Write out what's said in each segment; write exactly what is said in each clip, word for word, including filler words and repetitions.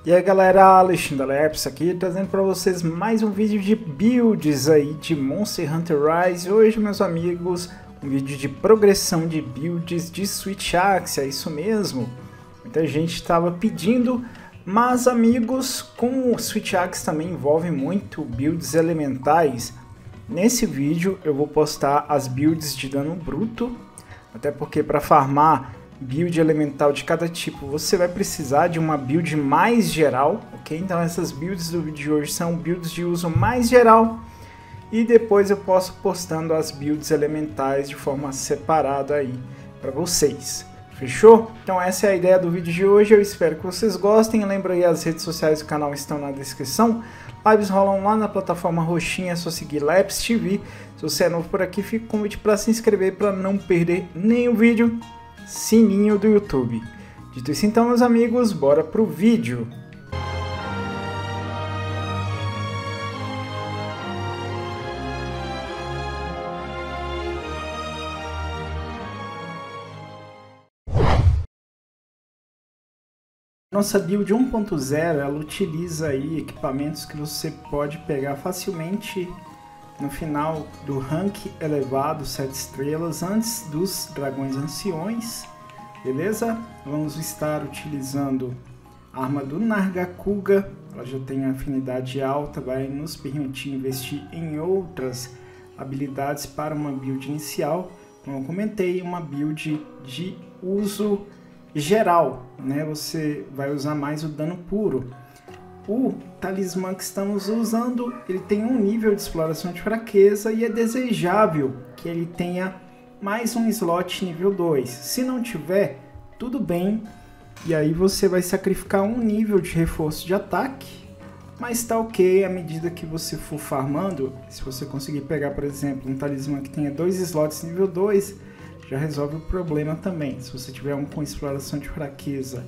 E aí galera, Alexandre Lerps aqui, trazendo para vocês mais um vídeo de builds aí de Monster Hunter Rise. Hoje, meus amigos, um vídeo de progressão de builds de Switch Axe, é isso mesmo. Muita gente estava pedindo, mas amigos, como o Switch Axe também envolve muito builds elementais, nesse vídeo eu vou postar as builds de dano bruto, até porque para farmar build elemental de cada tipo, você vai precisar de uma build mais geral, ok? Então essas builds do vídeo de hoje são builds de uso mais geral e depois eu posso postando as builds elementais de forma separada aí para vocês. Fechou? Então essa é a ideia do vídeo de hoje, eu espero que vocês gostem. Lembra aí, as redes sociais do canal estão na descrição. Lives rolam lá na plataforma roxinha, é só seguir Lerps T V. Se você é novo por aqui, fica o convite para se inscrever para não perder nenhum vídeo. Sininho do YouTube. Dito isso então, meus amigos, bora pro vídeo. Nossa build um ponto zero, ela utiliza aí equipamentos que você pode pegar facilmente no final do rank elevado sete estrelas, antes dos dragões anciões, beleza? Vamos estar utilizando a arma do Nargacuga, ela já tem afinidade alta, vai nos permitir investir em outras habilidades para uma build inicial. Como eu comentei, uma build de uso geral, né? Você vai usar mais o dano puro. O talismã que estamos usando, ele tem um nível de exploração de fraqueza e é desejável que ele tenha mais um slot nível dois. Se não tiver, tudo bem, e aí você vai sacrificar um nível de reforço de ataque, mas tá ok à medida que você for farmando. Se você conseguir pegar, por exemplo, um talismã que tenha dois slots nível dois, já resolve o problema também. Se você tiver um com exploração de fraqueza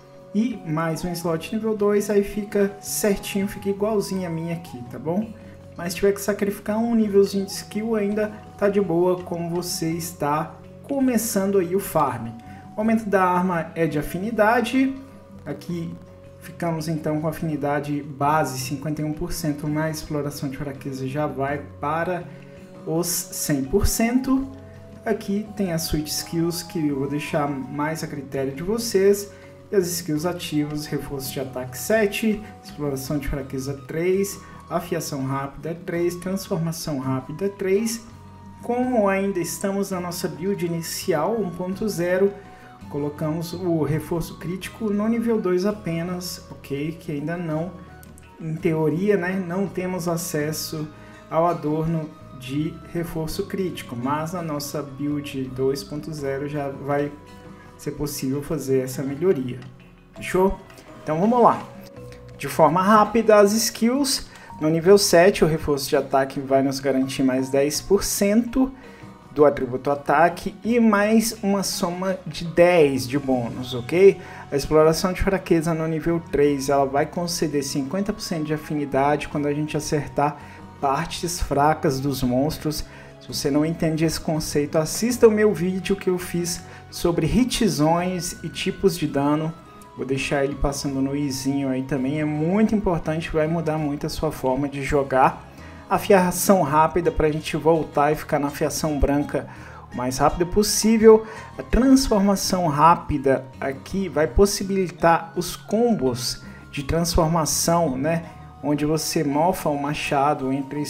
e mais um slot nível dois, aí fica certinho, fica igualzinho a minha aqui, tá bom? Mas se tiver que sacrificar um nívelzinho de skill, ainda tá de boa, como você está começando aí o farm. O aumento da arma é de afinidade, aqui ficamos então com afinidade base cinquenta e um por cento, mais exploração de fraqueza já vai para os cem por cento. Aqui tem as Switch Skills, que eu vou deixar mais a critério de vocês. E as skills ativas, reforço de ataque sete, exploração de fraqueza três, afiação rápida três, transformação rápida três. Como ainda estamos na nossa build inicial um ponto zero, colocamos o reforço crítico no nível dois apenas, ok? Que ainda não, em teoria, né, não temos acesso ao adorno de reforço crítico, mas na nossa build dois ponto zero já vai ser possível fazer essa melhoria. Fechou? Então vamos lá. De forma rápida, as skills. No nível sete, o reforço de ataque vai nos garantir mais dez por cento do atributo ataque e mais uma soma de dez de bônus, ok? A exploração de fraqueza no nível três, ela vai conceder cinquenta por cento de afinidade quando a gente acertar partes fracas dos monstros. Se você não entende esse conceito, assista o meu vídeo que eu fiz sobre hitzões e tipos de dano. Vou deixar ele passando no izinho aí também, é muito importante, vai mudar muito a sua forma de jogar. Afiação rápida para a gente voltar e ficar na afiação branca o mais rápido possível. A transformação rápida aqui vai possibilitar os combos de transformação, né? Onde você mofa o machado entre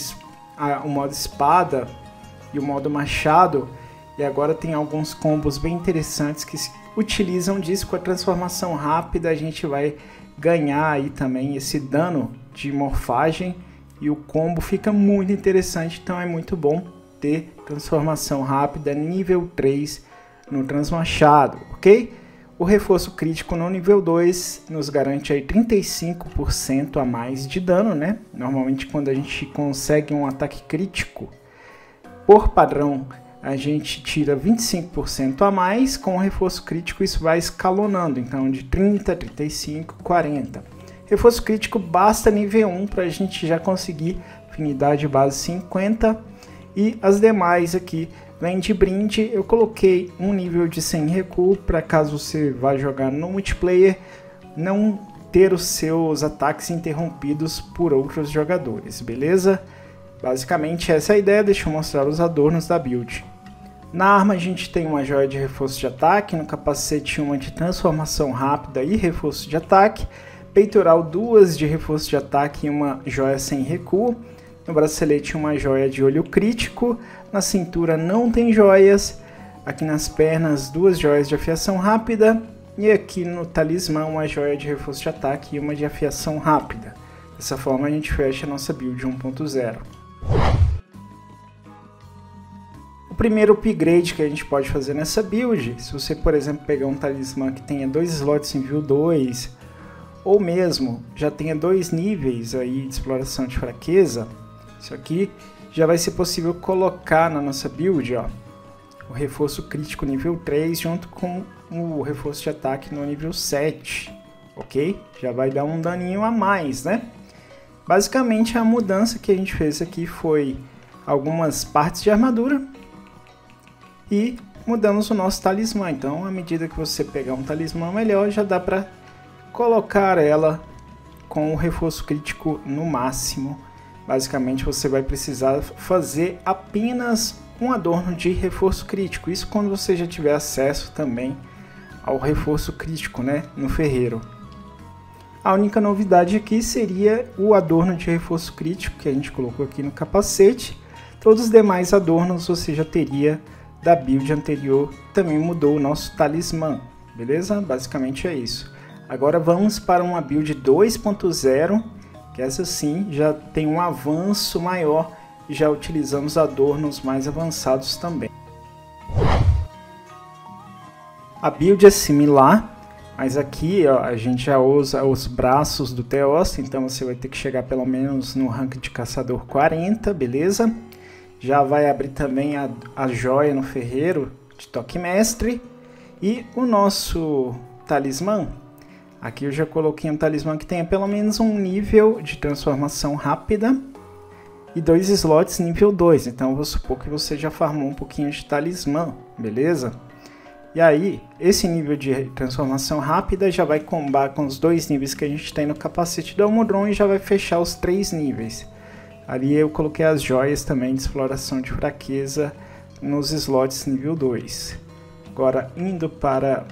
o modo espada e o modo machado, e agora tem alguns combos bem interessantes que se utilizam disso. Com a transformação rápida a gente vai ganhar aí também esse dano de morfagem e o combo fica muito interessante, então é muito bom ter transformação rápida nível três no transmachado, ok? O reforço crítico no nível dois nos garante aí trinta e cinco por cento a mais de dano, né? Normalmente quando a gente consegue um ataque crítico, por padrão, a gente tira vinte e cinco por cento a mais. Com o reforço crítico isso vai escalonando, então de trinta, trinta e cinco, quarenta. Reforço crítico basta nível um para a gente já conseguir afinidade base cinquenta, e as demais aqui vem de brinde. Eu coloquei um nível de sem recuo para caso você vá jogar no multiplayer, não ter os seus ataques interrompidos por outros jogadores, beleza? Basicamente essa é a ideia. Deixa eu mostrar os adornos da build. Na arma a gente tem uma joia de reforço de ataque, no capacete uma de transformação rápida e reforço de ataque, peitoral duas de reforço de ataque e uma joia sem recuo, no bracelete uma joia de olho crítico, na cintura não tem joias, aqui nas pernas duas joias de afiação rápida e aqui no talismã uma joia de reforço de ataque e uma de afiação rápida. Dessa forma a gente fecha a nossa build um ponto zero. O primeiro upgrade que a gente pode fazer nessa build, se você por exemplo pegar um talismã que tenha dois slots em view dois, ou mesmo já tenha dois níveis aí de exploração de fraqueza, isso aqui já vai ser possível colocar na nossa build, ó, o reforço crítico nível três junto com o reforço de ataque no nível sete, ok? Já vai dar um daninho a mais, né? Basicamente a mudança que a gente fez aqui foi algumas partes de armadura e mudamos o nosso talismã. Então, à medida que você pegar um talismã melhor, já dá para colocar ela com o reforço crítico no máximo. Basicamente, você vai precisar fazer apenas um adorno de reforço crítico. Isso quando você já tiver acesso também ao reforço crítico, né, no ferreiro. A única novidade aqui seria o adorno de reforço crítico que a gente colocou aqui no capacete. Todos os demais adornos você já teria da build anterior, também mudou o nosso talismã, beleza? Basicamente é isso. Agora vamos para uma build dois ponto zero, que essa sim já tem um avanço maior e já utilizamos adornos mais avançados também. A build é similar, mas aqui ó, a gente já usa os braços do Teosta, então você vai ter que chegar pelo menos no rank de caçador quarenta, beleza? Já vai abrir também a, a joia no ferreiro de toque mestre. E o nosso talismã, aqui eu já coloquei um talismã que tenha pelo menos um nível de transformação rápida e dois slots nível dois. Então eu vou supor que você já farmou um pouquinho de talismã, beleza? E aí, esse nível de transformação rápida já vai combar com os dois níveis que a gente tem no capacete do Almudron e já vai fechar os três níveis. Ali eu coloquei as joias também de exploração de fraqueza nos slots nível dois. Agora, indo para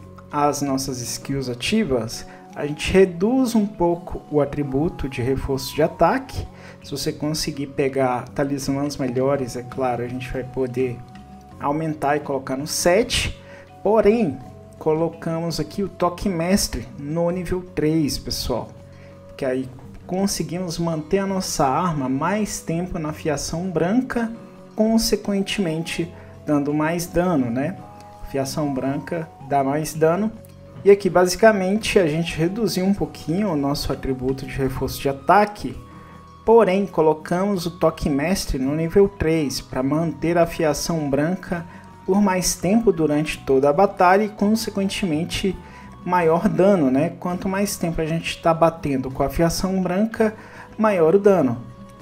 as nossas skills ativas, a gente reduz um pouco o atributo de reforço de ataque. Se você conseguir pegar talismãs melhores, é claro, a gente vai poder aumentar e colocar no sete. Porém, colocamos aqui o toque mestre no nível três, pessoal. Que aí conseguimos manter a nossa arma mais tempo na fiação branca, consequentemente dando mais dano, né? Fiação branca dá mais dano. E aqui basicamente a gente reduziu um pouquinho o nosso atributo de reforço de ataque, porém colocamos o toque mestre no nível três para manter a fiação branca por mais tempo durante toda a batalha e consequentemente maior dano, né? Quanto mais tempo a gente está batendo com a fiação branca, maior o dano.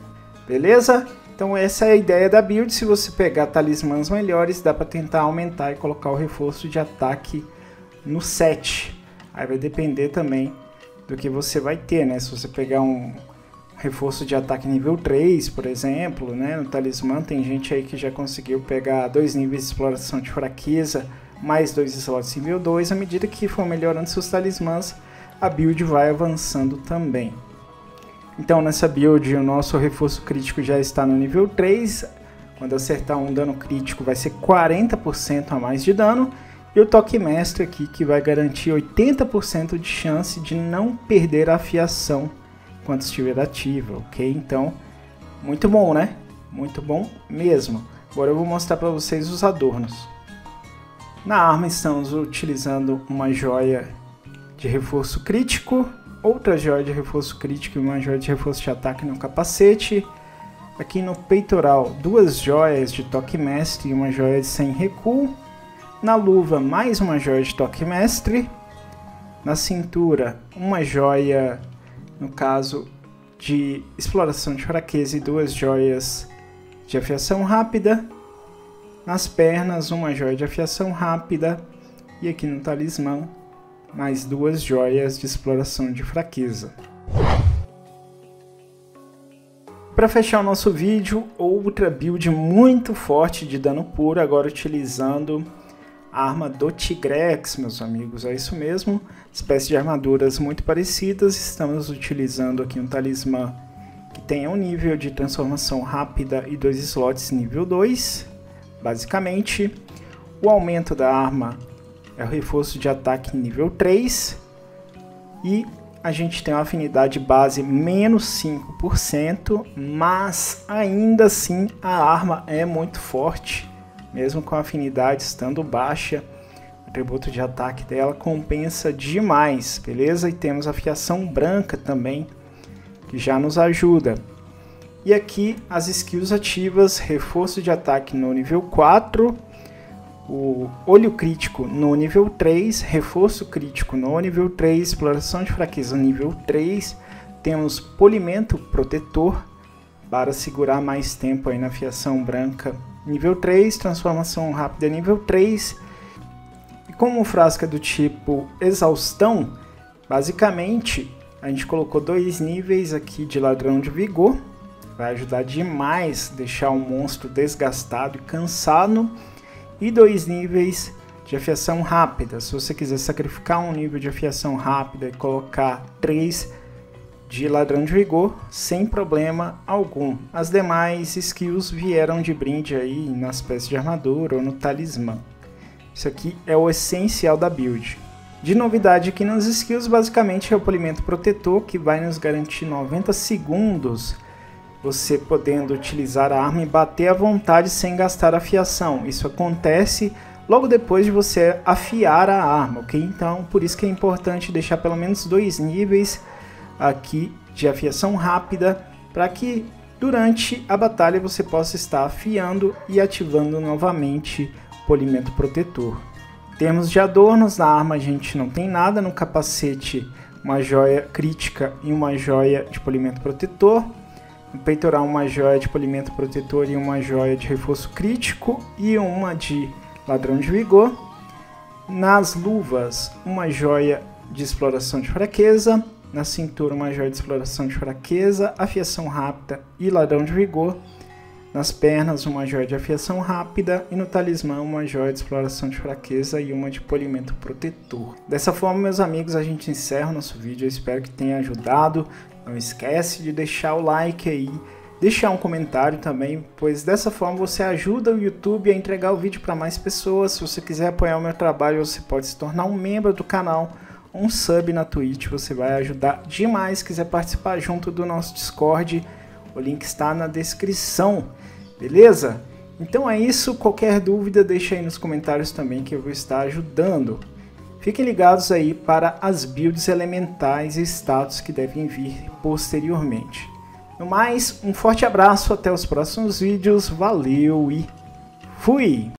Beleza? Então essa é a ideia da build. Se você pegar talismãs melhores, dá para tentar aumentar e colocar o reforço de ataque no sete. Aí vai depender também do que você vai ter, né? Se você pegar um reforço de ataque nível três, por exemplo, né? No talismã tem gente aí que já conseguiu pegar dois níveis de exploração de fraqueza, mais dois slots nível dois. À medida que for melhorando seus talismãs, a build vai avançando também. Então nessa build o nosso reforço crítico já está no nível três. Quando acertar um dano crítico vai ser quarenta por cento a mais de dano. E o toque mestre aqui que vai garantir oitenta por cento de chance de não perder a afiação enquanto estiver ativa, ok? Então, muito bom, né? Muito bom mesmo. Agora eu vou mostrar para vocês os adornos. Na arma estamos utilizando uma joia de reforço crítico, outra joia de reforço crítico e uma joia de reforço de ataque no capacete. Aqui no peitoral, duas joias de toque mestre e uma joia de sem recuo. Na luva, mais uma joia de toque mestre. Na cintura, uma joia, no caso, de exploração de fraqueza e duas joias de afiação rápida. Nas pernas, uma joia de afiação rápida. E aqui no talismã, mais duas joias de exploração de fraqueza. Para fechar o nosso vídeo, outra build muito forte de dano puro, agora utilizando a arma do Tigrex, meus amigos, é isso mesmo, espécie de armaduras muito parecidas. Estamos utilizando aqui um talismã que tem um nível de transformação rápida e dois slots nível dois. Basicamente, o aumento da arma é o reforço de ataque nível três e a gente tem uma afinidade base menos cinco por cento, mas ainda assim a arma é muito forte, mesmo com a afinidade estando baixa. O atributo de ataque dela compensa demais, beleza? E temos a fiação branca também, que já nos ajuda. E aqui as skills ativas: reforço de ataque no nível quatro, o olho crítico no nível três, reforço crítico no nível três, exploração de fraqueza no nível três, temos polimento protetor para segurar mais tempo aí na fiação branca nível três, transformação rápida nível três. E como o frasco é do tipo exaustão, basicamente a gente colocou dois níveis aqui de ladrão de vigor, vai ajudar demais a deixar o monstro desgastado e cansado. E dois níveis de afiação rápida. Se você quiser sacrificar um nível de afiação rápida e colocar três de ladrão de vigor, sem problema algum. As demais skills vieram de brinde aí nas peças de armadura ou no talismã. Isso aqui é o essencial da build. De novidade aqui nas skills, basicamente é o polimento protetor, que vai nos garantir noventa segundos, você podendo utilizar a arma e bater à vontade sem gastar afiação. Isso acontece logo depois de você afiar a arma, ok? Então, por isso que é importante deixar pelo menos dois níveis aqui de afiação rápida, para que durante a batalha você possa estar afiando e ativando novamente o polimento protetor. Em termos de adornos, na arma a gente não tem nada. No capacete, uma joia crítica e uma joia de polimento protetor. No peitoral, uma joia de polimento protetor e uma joia de reforço crítico e uma de ladrão de vigor. Nas luvas, uma joia de exploração de fraqueza. Na cintura, uma joia de exploração de fraqueza, afiação rápida e ladrão de vigor. Nas pernas, uma joia de afiação rápida. E no talismã, uma joia de exploração de fraqueza e uma de polimento protetor. Dessa forma, meus amigos, a gente encerra o nosso vídeo. Eu espero que tenha ajudado. Não esquece de deixar o like aí, deixar um comentário também, pois dessa forma você ajuda o YouTube a entregar o vídeo para mais pessoas. Se você quiser apoiar o meu trabalho, você pode se tornar um membro do canal, um sub na Twitch, você vai ajudar demais. Se quiser participar junto do nosso Discord, o link está na descrição, beleza? Então é isso, qualquer dúvida deixa aí nos comentários também que eu vou estar ajudando. Fiquem ligados aí para as builds elementais e status que devem vir posteriormente. No mais, um forte abraço, até os próximos vídeos, valeu e fui!